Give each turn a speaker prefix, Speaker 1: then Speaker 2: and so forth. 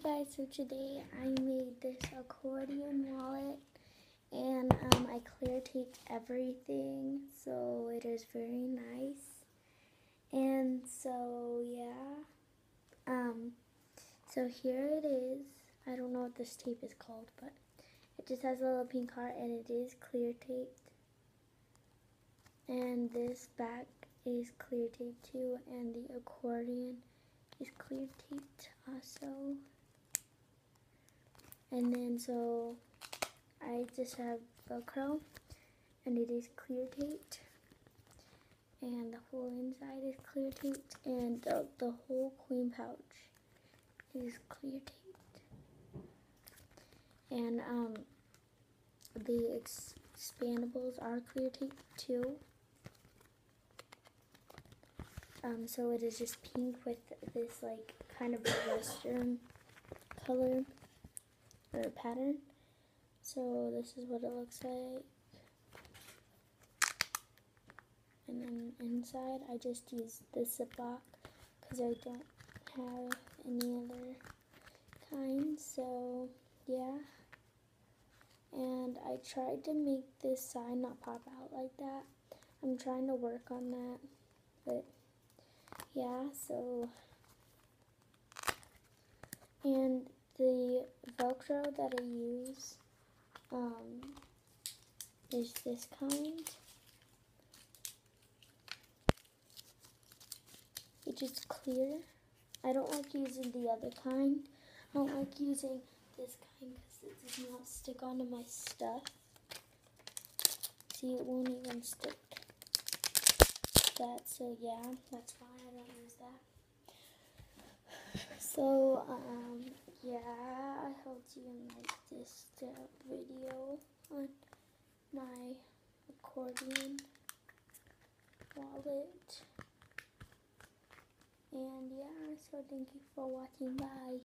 Speaker 1: guys, so today I made this accordion wallet and I clear taped everything, so it is very nice. And so yeah, so here it is. I don't know what this tape is called, but it just has a little pink heart and it is clear taped. And this back is clear taped too, and the accordion is clear taped also. And then so I just have Velcro and it is clear taped, and the whole inside is clear taped, and the whole queen pouch is clear taped. And the expandables are clear taped too. So it is just pink with this like kind of western color or pattern. So this is what it looks like. And then inside I just used this Ziploc because I don't have any other kind. So yeah. And I tried to make this side not pop out like that. I'm trying to work on that, but yeah, so, and the Velcro that I use is this kind, which is clear. I don't like using the other kind. I don't like using this kind because it does not stick onto my stuff. See, it won't even stick. That, so yeah, that's why I don't use that. So yeah, I hope you like this video on my accordion wallet, and yeah, so thank you for watching. Bye.